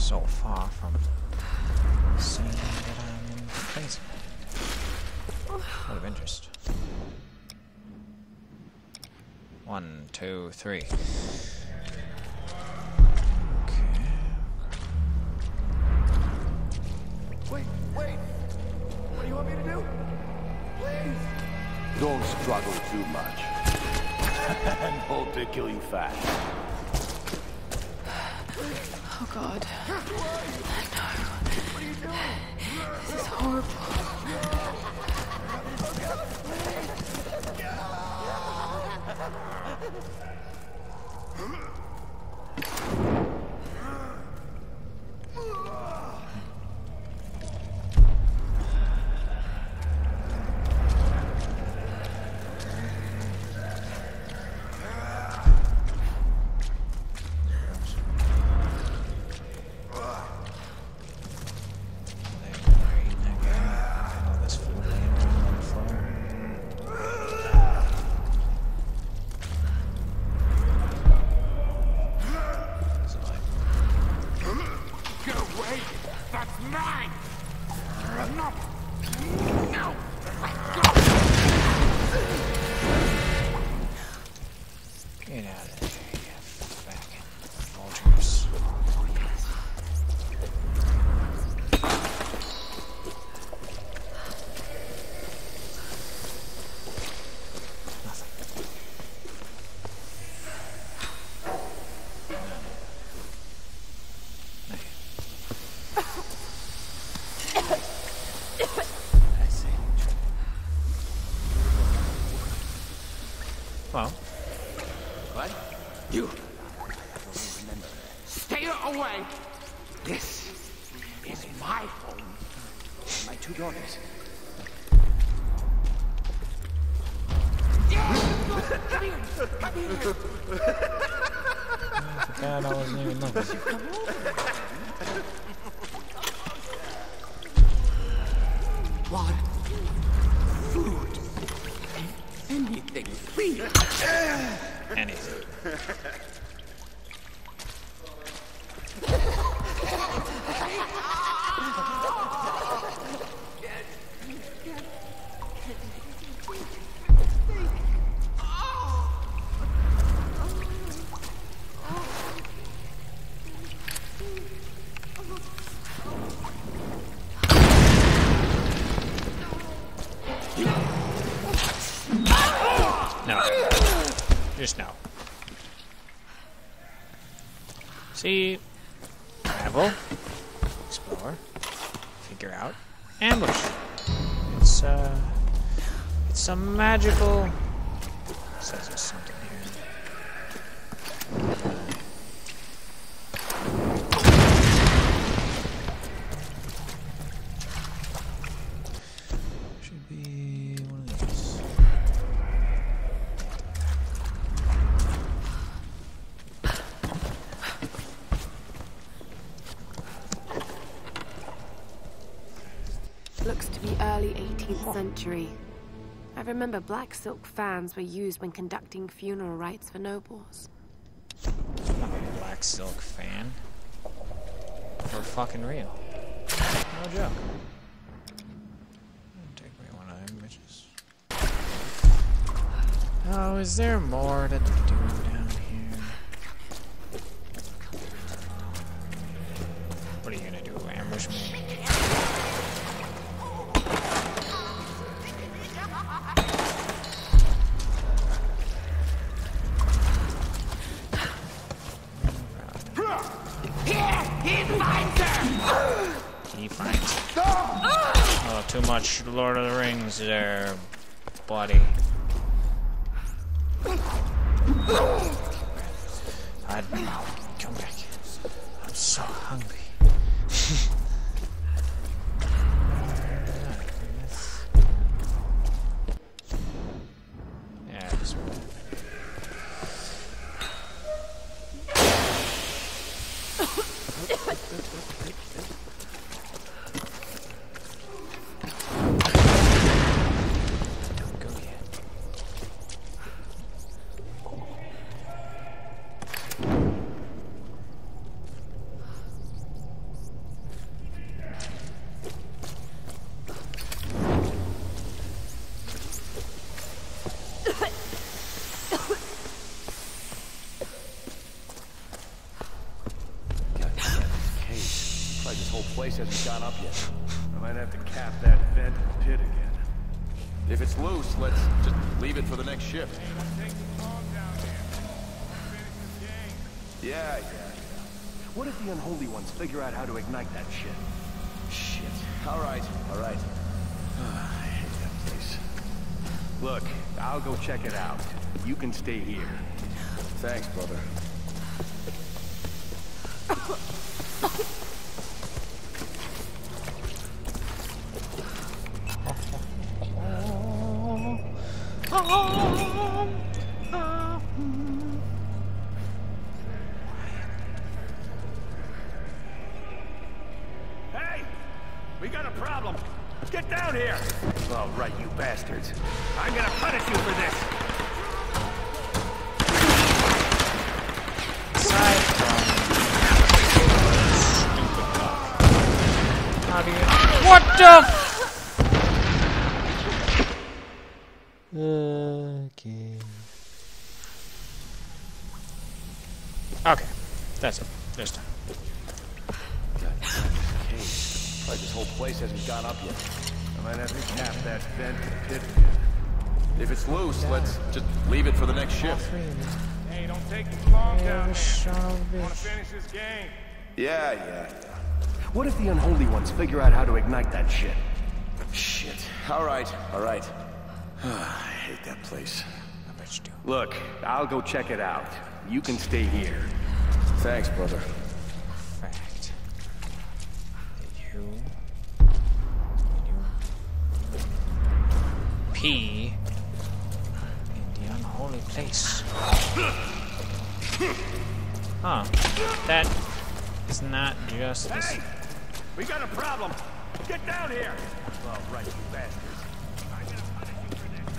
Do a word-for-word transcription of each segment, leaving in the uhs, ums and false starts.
so far from seeing that I'm in place. Out of interest. One, two, three. Okay. Wait, wait! What do you want me to do? Please! Don't struggle too much. And hope they kill you fast. Oh God. No. What are you doing? This is horrible. Well. What? You. Remember. Stay away! This is my home. My two daughters. Come here! Come here! God, I wasn't even looking. Water. Food. Anything, please. Anything. No. Just no. See, travel, explore, figure out, ambush. It's uh, it's some magical. Says there's something here. Should be one of these. Looks to be early eighteenth century. I remember black silk fans were used when conducting funeral rites for nobles. I'm a black silk fan. For fucking real. No joke. Take me one of them bitches. Oh, is there more to do down here? What are you gonna do? Ambush me? He finds her. Oh, too much Lord of the Rings there, buddy. I'd come back. I'm so hungry. Yeah, this one. whole place hasn't gone up yet. I might have to cap that vent and pit again. If it's loose, let's just leave it for the next shift. Yeah, yeah, yeah. What if the unholy ones figure out how to ignite that shit? Shit. All right, all right. I hate that place. Look, I'll go check it out. You can stay here. Thanks, brother. Hey! We got a problem! Get down here! All right, you bastards. I'm gonna punish you for this! Aside from stupid dog. How do you... What the f- Okay. Okay. That's it. There's time. God, okay. Like this whole place hasn't gone up yet. I might have to cap that vent and pit again. If it's loose, let's just leave it for the next shift. Hey, don't take too long down there. Son of a Wanna bitch. finish this game? Yeah, yeah, yeah. What if the unholy ones figure out how to ignite that shit? Shit. All right, all right. I hate that place. I bet you do. Look, I'll go check it out. You can stay here. Thanks, brother. Fact. Did you... Did you... Pee in the unholy place? Huh. That is not just this. Hey! We got a problem! Get down here! All right, you bastards. I'm gonna punish you for this.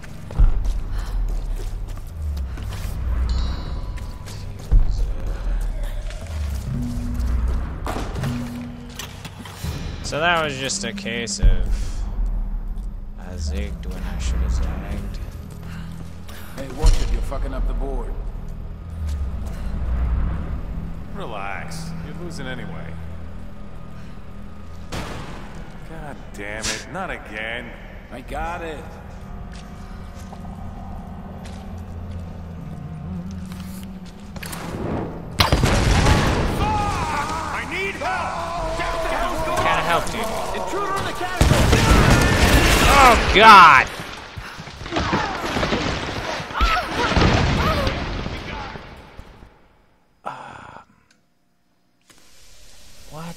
So that was just a case of I zigged when I should have zagged. Hey, watch it. You're fucking up the board. Relax. You're losing anyway. God damn it. Not again. I got it. I need help! Can't help you. Intruder in the category! Oh God! Um, what?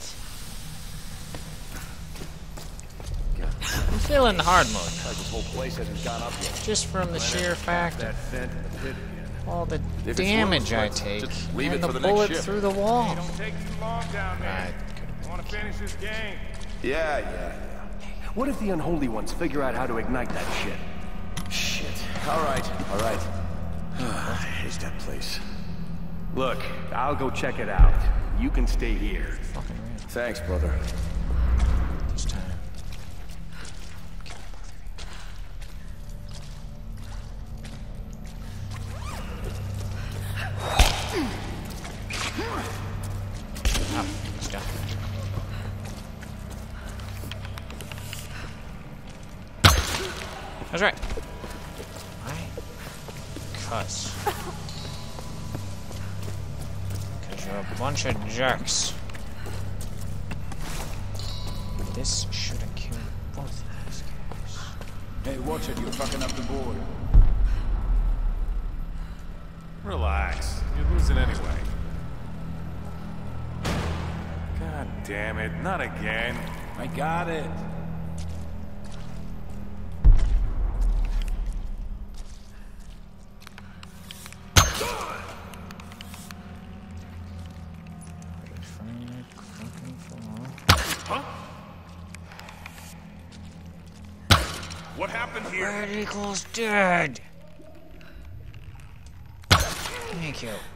I'm feeling hard mode now, Like this whole place hasn't gone up yet. just from the sheer fact That of vent and pit again. all the it's damage loose, I let's take just leave and it the for the next bullet shift. through the wall. Don't take too long down there. I could've- Wanna finish this game? Yeah, yeah, yeah. What if the unholy ones figure out how to ignite that shit? Shit. All right, all right. I hate that place. Look, I'll go check it out. You can stay here. Fucking real. Thanks, brother. This time. Oh, let's go. That's right. Why? Cuz. Cause you're a bunch of jerks. This should have killed both of these guys. Hey, watch it. You're fucking up the board. Relax. You're losing anyway. God damn it. Not again. I got it. What happened here? Red Eagle's dead. Thank you.